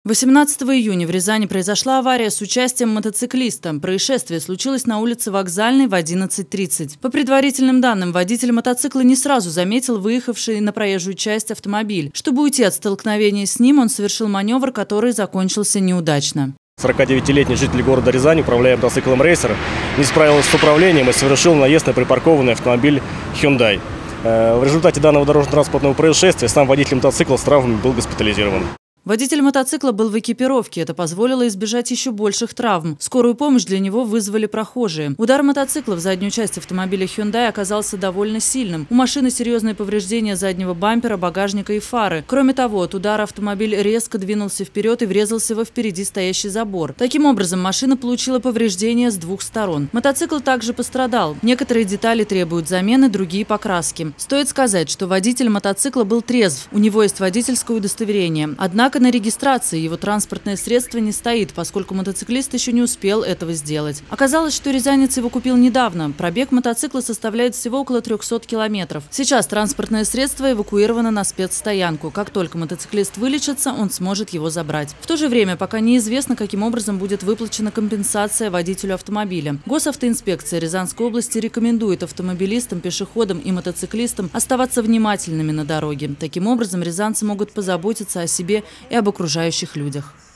18 июня в Рязани произошла авария с участием мотоциклиста. Происшествие случилось на улице Вокзальной в 11:30. По предварительным данным, водитель мотоцикла не сразу заметил выехавший на проезжую часть автомобиль. Чтобы уйти от столкновения с ним, он совершил маневр, который закончился неудачно. 49-летний житель города Рязани, управляя мотоциклом «Рейсер», не справился с управлением и совершил наезд на припаркованный автомобиль Hyundai. В результате данного дорожно-транспортного происшествия сам водитель мотоцикла с травмами был госпитализирован. Водитель мотоцикла был в экипировке. Это позволило избежать еще больших травм. Скорую помощь для него вызвали прохожие. Удар мотоцикла в заднюю часть автомобиля Hyundai оказался довольно сильным. У машины серьезные повреждения заднего бампера, багажника и фары. Кроме того, от удара автомобиль резко двинулся вперед и врезался во впереди стоящий забор. Таким образом, машина получила повреждения с двух сторон. Мотоцикл также пострадал. Некоторые детали требуют замены, другие – покраски. Стоит сказать, что водитель мотоцикла был трезв. У него есть водительское удостоверение. Однако на регистрации его транспортное средство не стоит, поскольку мотоциклист еще не успел этого сделать. Оказалось, что рязанец его купил недавно. Пробег мотоцикла составляет всего около 300 километров. Сейчас транспортное средство эвакуировано на спецстоянку. Как только мотоциклист вылечится, он сможет его забрать. В то же время пока неизвестно, каким образом будет выплачена компенсация водителю автомобиля. Госавтоинспекция Рязанской области рекомендует автомобилистам, пешеходам и мотоциклистам оставаться внимательными на дороге. Таким образом, рязанцы могут позаботиться о себе и об окружающих людях.